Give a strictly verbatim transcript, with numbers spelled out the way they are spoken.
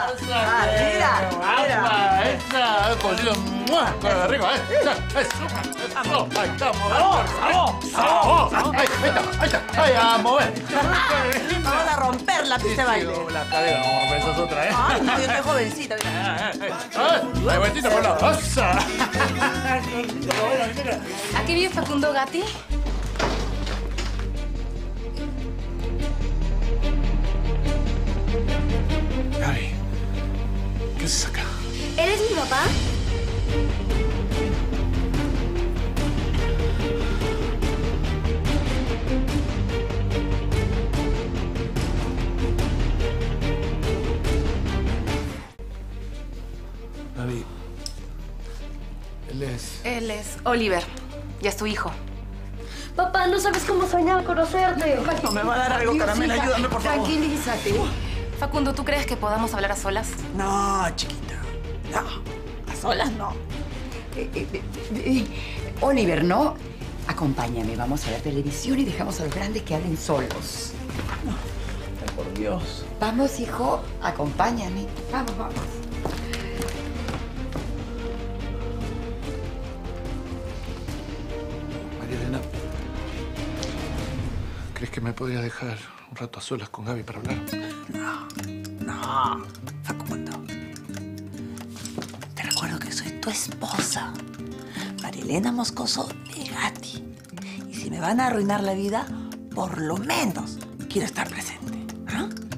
Ah, mira, mira. Esa, esa, cocido, ¡mua! ¡Qué rico! ¡Eso! ¡Eso! ¡Ahí estamos! ¡Vamos! ¡Vamos! ¡Ahí está! ¡Ahí está! ¡Ahí, a mover! Vamos a romper la pista de baile. La cadera, vamos a romper esas otras, ¿eh? Ay, no, yo estoy jovencita, mira. ¡Ay, vueltita por la osa! ¿Aquí vive Facundo Gatti? Gaby, ¿qué haces acá? ¿Eres mi papá? Gaby, él es... Él es Oliver. Ya es tu hijo. Papá, no sabes cómo soñaba conocerte. No me va a dar algo, Caramela. Ayúdame, por favor. Tranquilízate. Facundo, ¿tú crees que podamos hablar a solas? No, chiquita. No. A solas no. Eh, eh, eh, eh, Oliver, ¿no? Acompáñame, vamos a ver televisión y dejamos a los grandes que hablen solos. Ay, por Dios. Vamos, hijo, acompáñame. Vamos, vamos. María Elena, ¿crees que me podrías dejar un rato a solas con Gaby para hablar? No, no, Facundo. Te recuerdo que soy tu esposa, María Elena Moscoso de Gatti. Y si me van a arruinar la vida, por lo menos quiero estar presente. ¿Ah?